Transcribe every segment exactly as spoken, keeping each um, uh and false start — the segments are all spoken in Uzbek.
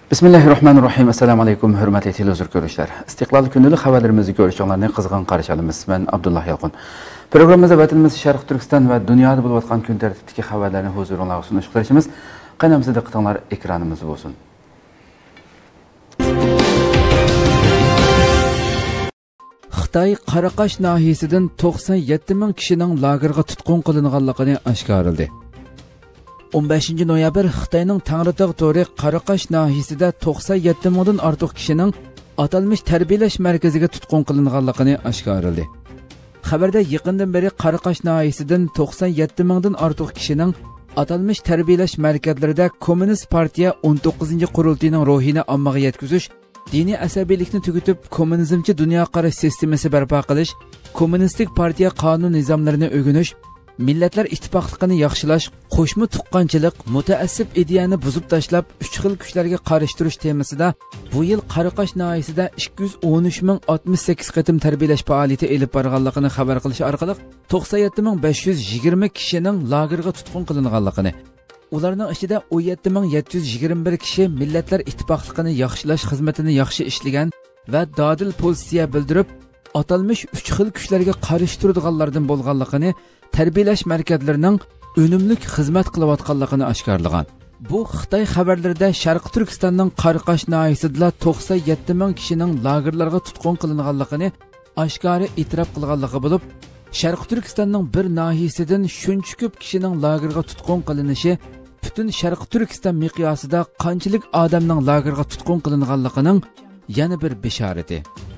Bismillahirrahmanirrahim. Assalamu alaykum, hurmatli televizor ko'ruvchilar. Istiqlol kunlik xabarlarimizni ko'rishinglarni qizg'in qarshi olamiz. Men Abdullah Yalqin. Programmamizda vatanimiz Sharq Turkiston va dunyoda bo'lib o'tgan kun tartibidagi xabarlarni huzuringizga sunish qilishimiz. Qaynamizda diqqatinglar ekranimiz bo'lsin. Xitoy Qaraqash nahiyasidan to'qson yetti ming kishining lagerga tutqun qilinganligini oshkorladi. o'n beshinchi noyabr Xitoyning Tangritog' to'ri Qaraqash nahiyasida to'qson yetti mingdan ortiq kishining atalmish tarbiyalash markaziga tutqun qilinganligini oshkorladi. Xabarda yaqindan beri Qaraqash nahiyasidan to'qson yetti mingdan ortiq kishining atalmish tarbiyalash markazlarida Kommunist partiya o'n to'qqizinchi qurultiyining ruhini ommaga yetkazish, diniy asabiylikni tugatib kommunizmchi dunyoqarash sistemasi barpo qilish, kommunistik partiya qonun nizomlarini o'rganish, millatlar ittifoqligini yaxshilash, qo'shma tuqqanchilik, mutaassib ideyani buzib tashlab, uch xil kuchlarga qarshi turish temasida bu yil Qaraqash nahiyasida ikki yuz o'n uch ming oltmish sakkiz qatim tarbiyalash faoliyati elib borganligini xabar qilish orqali to'qson yetti ming besh yuz yigirma kishining lagerga tutqun qilinganligini, ularning ichida o'n yetti ming yetti yuz yigirma bir kishi millatlar ittifoqligini yaxshilash xizmatini yaxshi ishlagan va dodil pozitsiya bildirib, atalmish uch xil kuchlarga qarshi turadiganlardan bo'lganligini, tarbiyalash markazlarining unumli xizmat qilayotganligini oshkorlagan. Bu Xitoy xabarlarida Sharq Turkistonning Qaraqash nahiyasida to'qson yetti ming kishining lagerlarga tutqun qilinganligini oshkora e'tirof qilganligi bo'lib, Sharq Turkistonning bir nahiyasidan shuncha ko'p kishining lagerga tutqun qilinishi butun Sharq Turkiston miqyosida qanchalik odamning lagerga tutqun qilinganligining yana bir bishorati.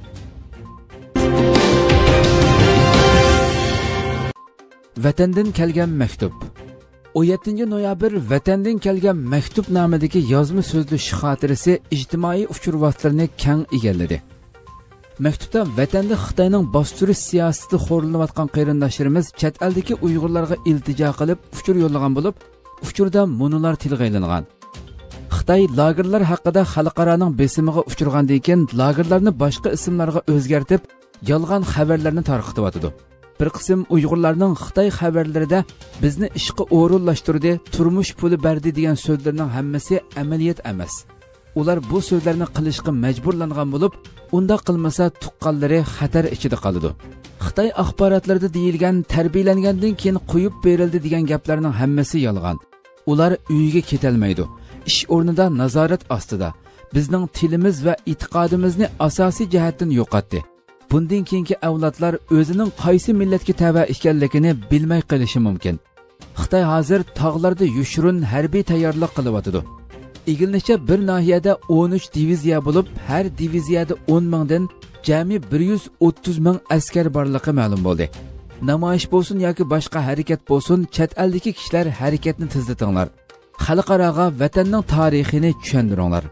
Vatandan kelgan maktub. o'n yettinchi noyabr Vatandan kelgan maktub nomidagi yozma so'zli xotirasi ijtimoiy uchur vositalarini keng egalladi. Maktubda vatanda Xitoyning bostirish siyosati xo'rlanayotgan qarindoshlarimiz chet eldagi Uyg'urlarga iltijo qilib uchur yo'llagan bo'lib, uchurda munolar tilga ilingan. Xitoy lagerlar haqida xalqaroning besimiga uchirgandan keyin lagerlarni boshqa ismlarga o'zgartib, yolg'on xabarlarni tarqatyotdi. Bir qism Uyg'urlarning Xitoy xabarlarida bizni ishqa o'rinlashtirdi, turmush puli berdi degan so'zlarning hammasi amaliyat emas. Ular bu so'zlarni qilishga majburlangan bo'lib, unda qilmasa tuqqanlari xatar ichida qoladi. Xitoy axborotlarida deyilgan tarbiyalangandan keyin qo'yib berildi degan gaplarning hammasi yolg'on. Ular uyiga ketolmaydi. Ish o'rnida nazorat ostida. Bizning tilimiz va e'tiqodimizni asosiy jihatdan yo'qotdi. Bundan keyingi avlodlar o'zining qaysi millatga tava ekanligini bilmay qolishi mumkin. Xitoy hozir tog'larda yushurun harbiy tayyorlik qilyapti. Egilishicha bir nahiyada o'n uch diviziya bo'lib, har diviziyada o'n mingdan jami bir yuz o'ttiz ming askar borligi ma'lum bo'ldi. Namoyish bo'lsin yoki boshqa harakat bo'lsin, chet eldagi kishilar harakatni tezlatinglar. Xalqaroga vatanning tarixini tushuntiringlar.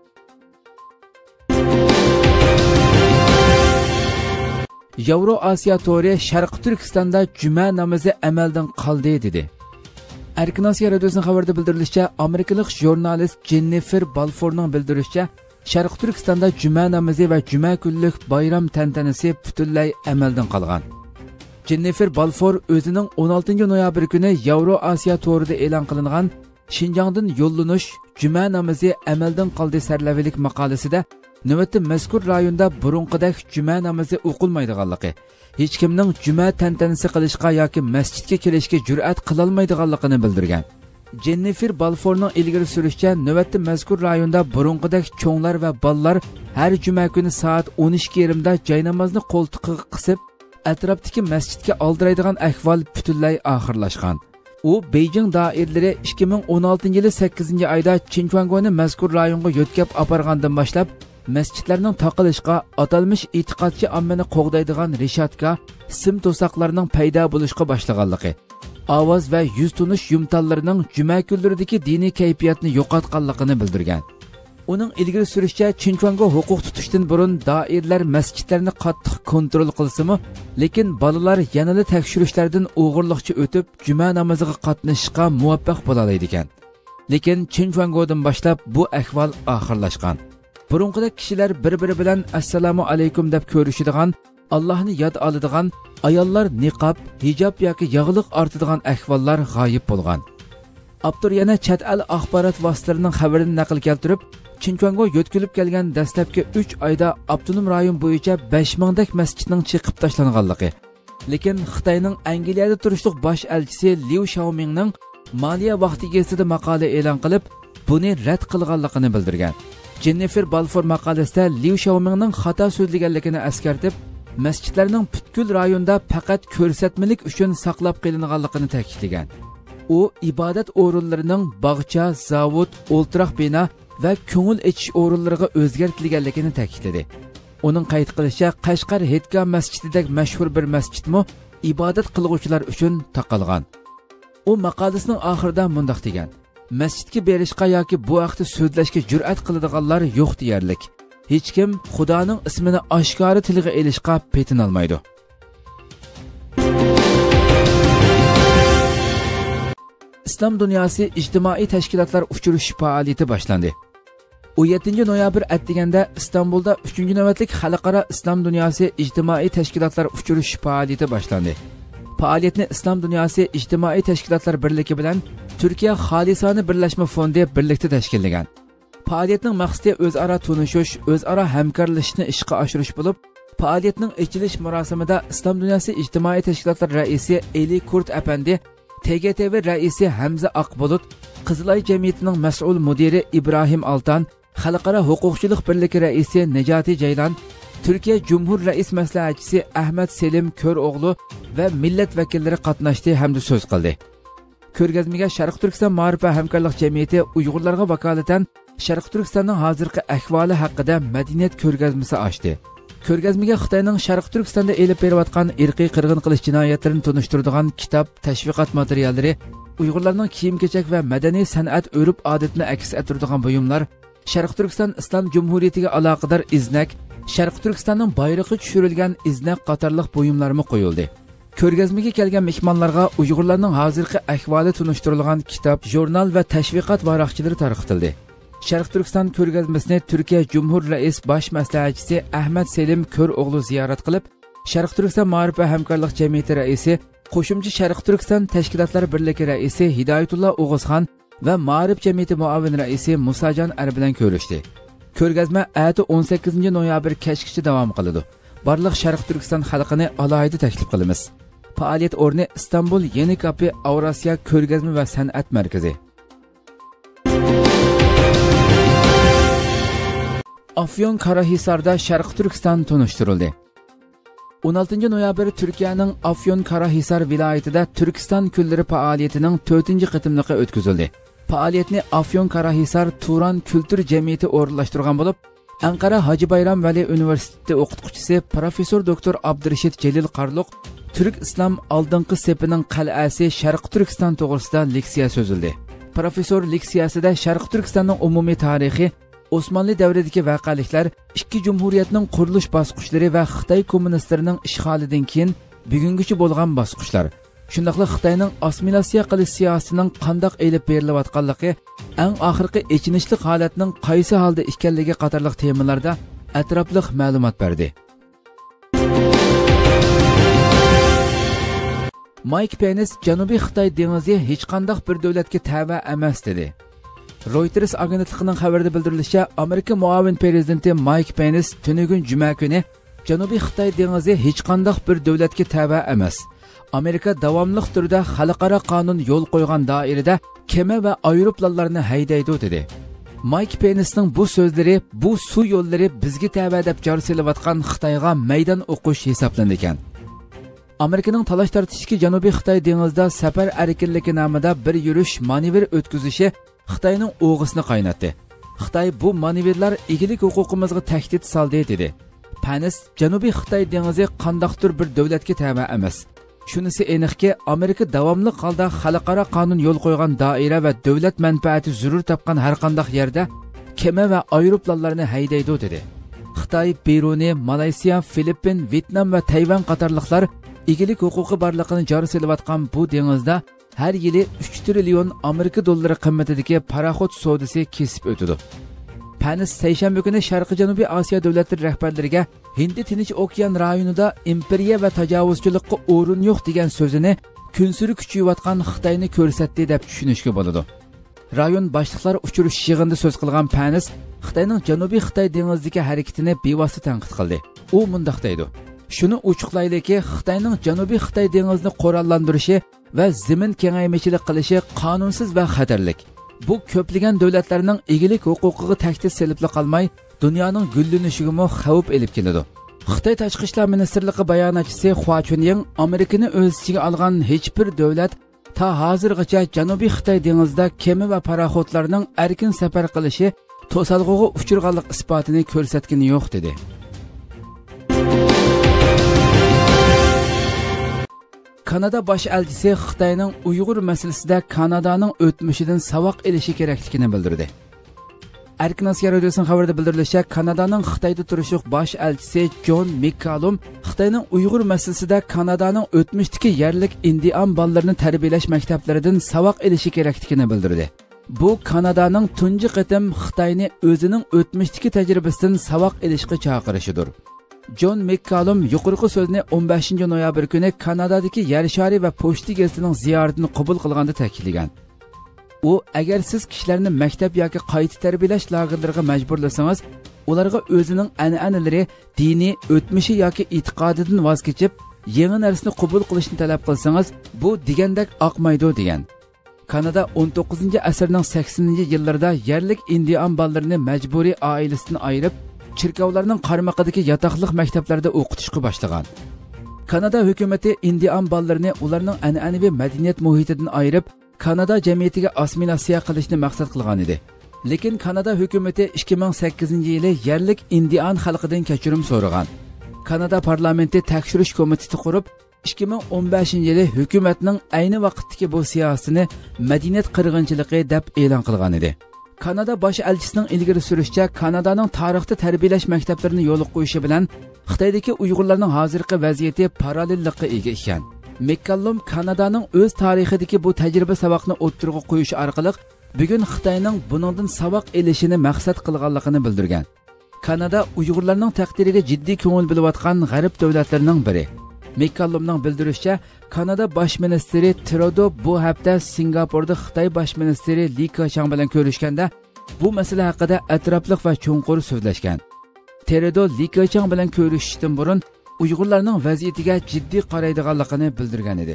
Yevro Osiyo to'ri Sharq Turkistonda juma namozi amaldan qoldi dedi. Erkin Osiyo radiosining xabarida bildirilishicha, Amerikalik jurnalist Jennifer Balfourning bildirishicha, Sharq Turkistonda juma namozi va juma kunlik bayram tantanasi butunlay amaldan qolgan. Jennifer Balfour o'zining o'n oltinchi noyabr kuni Yevro Osiyo to'rida e'lon qilingan Xinjiangdan yo'llanish juma namozi amaldan qoldi sarlavalik maqolasida navbatda mazkur rayonda burunqidek juma namozi o'qilmaydiganligi, hech kimning juma tantanasi qilishga yoki masjidga kelishga jur'at qilolmaydiganligini bildirgan. Jennifer Balfourning ilgari surishicha, navbatda mazkur rayonda burunqidek cho'nglar va ballar har juma kuni soat o'n ikki yarim da joy namozni qo'ltiqiga qisib, atrofdagi masjidga oldiradigan ahvol butunlay oxirlashgan. U Beijing doiralari ikki ming o'n oltinchi yil sakkizinchi oyda Chinchuangoni mazkur rayonga yo'tkab apargandan boshlab masjidlarning taqilishga, atalmish e'tiqodchi ommani qo'g'daydigan reshatka, sim to'saqlarning paydo bo'lishga boshlaganligi, ovoz va yuz tunish yumtallarining juma kunlaridagi diniy kayfiyatni yo'qotganligini bildirgan. Uning ilgari surishicha, Chinchuanga huquq tutishdan burun doirlar masjidlarni qattiq kontrol qilsa-mu, lekin bolalar yanada tekshirishlardan o'g'irliqcha o'tib, juma namoziga qatnashishga muvaffaq bo'la oladi ekan. Lekin Chinchuangodan boshlab bu ahvol oxirlashgan. Burunqidek kishilar bir-biri bilan assalomu alaykum deb ko'rishadigan, Allohni yod oladigan, ayollar niqob, hijob yoki yog'liq ortadigan ahvollar g'oyib bo'lgan. Abdur yana chet el axborot vositalarining xabarini naql keltirib, Xinjiangga yo'tkilib kelgan dastlabki uch oyda avtonom rayon bo'yicha besh ming dak masjidning chiqib tashlanganligi. Lekin Xitoyning Angliyada turishliq bosh elchisi Liu Xiaomingning Maliya vaqti gazetida maqola e'lon qilib, buni rad qilganligini bildirgan. Jennifer Balfour maqolasida Liu Xiaomingning xato so'zlaganligini eskartib, masjidlarning butkul rayonda faqat ko'rsatmalik uchun saqlab qo'yilganligini ta'kidlagan. U ibodat o'rinlarining bog'cha, zavod, o'ltiroq bino va ko'ngil ichish o'rinlariga o'zgartirilganligini ta'kidladi. Uning qayd qilishicha, Qashqar Hetga masjididek mashhur bir masjidmi ibodat qilguvchilar uchun taqalgan. U maqolasining oxirida mundaq degan: masjidga berishga yoki bu haqda so'zlashga jur'at qiladiganlar yo'q deyarlik. Hech kim Xudoning ismini oshkora tilga elishga petinolmaydi. İslam Dünyası ijtimoiy tashkilotlar uchrashuv faoliyati boshlandi. o'n yettinchi noyabr atdiganda İstanbulda uchinchi navbatlik xalqaro Islom Dünyası ijtimoiy tashkilotlar uchrashuv faoliyati boshlandi. Faoliyatni Islom Dünyası ijtimoiy tashkilotlar birligi bilan Turkiya Xolisona birlashma fondi birlikda tashkillagan. Faoliyatning maqsadi o'zaro tunishish, o'zaro hamkorlashishni ishga oshirish bo'lib, faoliyatning ochilish marosimida Islom Dünyası ijtimoiy tashkilotlar raisi Eli Kurt apandi, T G T V raisi Hamza Aqbulut, Qizilay jamiyatining mas'ul mudiri İbrahim Altan, Xalqaro huquqchilik birligi raisi Nejati Ceylan, Türkiye Cumhur Rais maslahatchisi Ahmad Selim Ko'ro'g'lu va millat vakillari qatnashdi hamda so'z qildi. Ko'rgazmaga Sharq Turkiston ma'rif va hamkorlik jamiyati Uyg'urlarga vakolatan Sharq Turkistonning hozirgi ahvoli haqida madaniyat ko'rgazmasi ochdi. Ko'rgazmaga Xitoyning Sharq Turkistonda elib berayotgan irqiy qirg'in qilish jinoyatlarini tunishtiradigan kitob, tashviqot materiallari, Uyg'urlarning kiyim-kechak va madaniy san'at urf-odatini aks ettiradigan buyumlar, Sharq Turkiston Islom Jumhuriyatiga aloqador iznak, Sharq Turkistonning bayrog'i tushirilgan iznak qatorliq buyumlarmi qo'yildi. Ko'rgazmaga kelgan mehmonlarga Uyg'urlarning hozirgi ahvoli tunishtirilgan kitob, jurnal va tashviqot varaqchilari tarqatildi. Sharq Turkiston ko'rgazmasini Turkiya Cumhur Rais bosh maslahatchisi Ahmad Selim Ko'ro'g'lu ziyorat qilib, Sharq Turkiston ma'rif va hamkorlik jamiyati raisi, qo'shimcha Sharq Turkiston tashkilotlari birligi raisi Hidoyatullo O'g'izxon va ma'rif jamiyati muavin raisi Musajon Ar bilan ko'rishdi. Ko'rgazma ati o'n sakkizinchi noyabr kechgacha davom qiladi. Barliq Sharq Turkiston xalqini alohida taklif qilamiz. Faoliyat o'rni İstanbul Yeni Kapı Avrasiya ko'rgazma va san'at markazi. Afyon Karahisarda Sharq Turkiston tunishtirildi. o'n oltinchi noyabr Turkiyaning Afyon Karahisar viloyatida Turkiston kunlari faoliyatining to'rtinchi qitimligi o'tkazildi. Faoliyatni Afyon Karahisar Turan Kultur jamiyati o'rinlashtirgan bo'lib, Ankara Hacı Bayram Veli Universiteti o'qituvchisi professor doktor Abdurashid Jalil Qarluq Türk İslam oldingi sepining qal'asi Sharq Turkiston to'g'risida leksiya so'zildi. Professor leksiyasida Sharq Turkistonning umumiy tarixi, Osmanlı davridagi voqeliklar, ikki jumhuriyatning qurilish bosqichlari va Xitoy kommunistlarining ishg'olidan keyin bugungacha bo'lgan bosqichlar, shundaqla Xitoyning assimilyatsiya qilish siyosatining qandoq elib berilayotganligi, eng oxirgi echinishli holatning qaysi holda ekanligi qatorliq temalarda atrofli ma'lumot berdi. Mike Pence Janubiy Xitoy dengizi hech qanday bir davlatga tava emas dedi. Reuters agentligining xabarida bildirilishicha, Amerika muavin prezidenti Mike Pence tunugun juma kuni Janubiy Xitoy dengizi hech qanday bir davlatga tava emas. Amerika davomli turda xalqaro qonun yo'l qo'ygan doirada kema va aeroplanlarni haydaydi dedi. Mike Pence'ning bu so'zlari bu suv yo'llari bizga tava deb jar silayotgan Xitoyga maydon o'qish hisoblanadi ekan. Amerikaning talash tartishki Janubiy Xitoy dengizida safar erkinligi nomida bir yurish manevr o'tkazishi Xitoyning o'g'isini qaynatdi. Xitoy bu manevrlar egilik huquqimizga tahdid soldi dedi. Pence Janubiy Xitoy dengizi qandaqdir bir davlatga tava emas. Shunisi aniqki, Amerika davomli holda xalqaro qonun yo'l qo'ygan doira va davlat manfaati zarur topgan har qanday yerda kema va aeroplanlarni haydaydi dedi. Xitoy, Bruney, Malayziya, Filippin, Vyetnam va Tayvan qatorliqlar egilik huquqi borligini joriy qilayotgan bu dengizda har yili uch trillion Amerika dollari qimmatidagi paraxod savdosi kesib o'tadi. Pence seshanba kuni Sharqiy Janubiy Osiyo davlatlari rahbarlariga Hind Tinch okean rayonida imperiya va tajovuzchilikqa o'rin yo'q degan so'zini kunsuri kuchayotgan Xitoyni ko'rsatdi deb tushunishga bo'ladi. Rayon boshliqlari uchrashuv yig'inida so'z qilgan Panis Xitoyning Janubiy Xitoy dengizidagi harakatini bevosita tanqid qildi. U mundaq deydi: "Shuni ochiqlaylikki, Xitoyning Janubiy Xitoy dengizini qo'rallantirishi va zamin kengaymichilik qilishi qonunsiz va xatarlik. Bu ko'plagan davlatlarning egilik huquqiga tahdid selib qolmay, dunyoning gullanishiga mo xavf elib keladi." Xitoy Tashqi ishlar ministrligi bayonotchisi Hua Chunying Amerikani o'z ichiga olgan hech bir davlat ta hozirgacha Janubiy Xitoy dengizida kema va paraxodlarning erkin safar qilishi to'salg'iga uchirganlik isbotini ko'rsatgani yo'q dedi. Kanada bosh elchisi Xitoyning Uyg'ur masalasida Kanadaning o'tmishidan saboq olishi kerakligini bildirdi. Erkin Osiyo radiosining xabarida bildirilishicha, Kanadaning Xitoyda turishliq bosh elchisi John McCallum Xitoyning Uyg'ur masalasida Kanadaning o'tmishdagi yerlik indian bolalarini tarbiyalash maktablaridan saboq olishi kerakligini bildirdi. Bu Kanadaning tunji qatim Xitoyni o'zining o'tmishdagi tajribasidan saboq olishga chaqirishidir. John McCallum yuqorqi so'zni o'n beshinchi noyabr kuni Kanadadagi Yer shari va pochta gazetining ziyoratini qabul qilganda ta'kidlagan. U, agar siz kishilarni maktab yoki qayta tarbiyalash lagerlariga majburlasangiz, ularga o'zining an'analari, diniy o'tmishi yoki e'tiqodidan voz kechib, yangi narsani qabul qilishni talab qilsangiz, bu degandek oqmaydi degan. Kanada o'n to'qqizinchi asrning saksoninchi yillarida yerlik indian bolalarini majburiy oilasidan ayirib, chirkovlarning qarmaqidagi yotoqliq maktablarda o'qitishga boshlagan. Kanada hukumati indian bolalarini ularning an'anaviy madaniyat muhitidan ayirib, Kanada jamiyatiga assimilyatsiya qilishni maqsad qilgan edi. Lekin Kanada hukumati ikki ming sakkizinchi yili yerlik indian xalqidan kechirim so'ragan. Kanada parlamenti tekshirish komiteti qurib, ikki ming o'n beshinchi yili hukumatning ayni vaqtdagi bu siyosatini madaniyat qirg'inchiligi deb e'lon qilgan edi. Kanada bosh elchisining ilgari surishicha, Kanadaning tarixda tarbiyalash maktablarini yo'l qo'yishi bilan Xitoydagi Uyg'urlarning hozirgi vaziyati parallellikka ega ekan. McCallum Kanadaning o'z tarixidagi bu tajriba saboqni o'ttirg'a qo'yish orqali bugun Xitoyning buningdan saboq elishini maqsad qilganligini bildirgan. Kanada Uyg'urlarning taqdiriga jiddiy ko'ngil bilayotgan g'arb davlatlarining biri. McCallumning bildirishicha, Kanada bosh ministri Trudeau bu hafta Singapurda Xitoy bosh ministri Li Keqiang bilan ko'rishganda bu masala haqida atrofliq va cho'nqur so'zlashgan. Trudeau Li Keqiang bilan ko'rishishdan burun Uyg'urlarning vaziyatiga jiddiy qaraydiganligini bildirgan edi.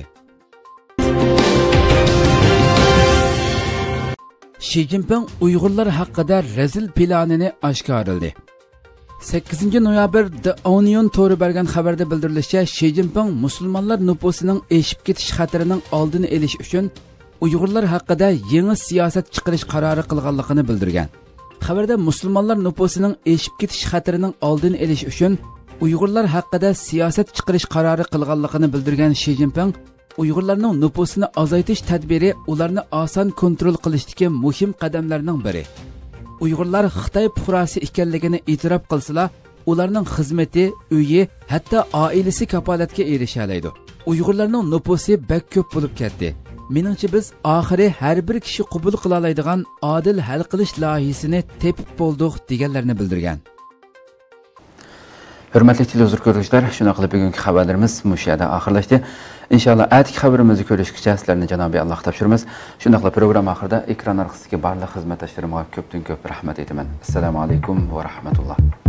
Xi Jinping Uyg'urlar haqida razil planini oshkorladi. sakkizinchi noyabr The Onion to'ri bergan xabarda bildirilishicha, Xi Jinping musulmonlar nufusining eshib ketish xatarining oldini olish uchun Uyg'urlar haqida yangi siyosat chiqarish qarori qilganligini bildirgan. Xabarda musulmonlar nufusining eshib ketish xatarining oldini olish uchun Uyg'urlar haqida siyosat chiqarish qarori qilganligini bildirgan Xi Jinping, Uyg'urlarning nüfusini azaytish tadbiri ularni oson kontrol qilishdagi muhim qadamlarning biri. Uyg'urlar Xitoy fuqarosi ekanligini e'tirof qilsalar, ularning xizmati, uyi, hatto oilasi kapolatga erisha oladi. Uyg'urlarning nüfusi bak ko'p bo'lib ketdi. Meningcha biz oxiri har bir kishi qabul qila oladigan adil hal qilish loyihasini tepib bo'ldik deganlarni bildirgan. Hurmatli televizor ko'ruvchilar, shuna qilib bugungi xabarlarimiz mushada oxirlashdi. Inshaalloh atki xabarimizni ko'rishgacha sizlarni Janobiy Alloh topshiramiz. Shuna qilib program oxirida ekran orqasidagi barcha xizmatdoshlarimga ko'pdan ko'p rahmat aytaman. Assalomu alaykum va rahmatulloh.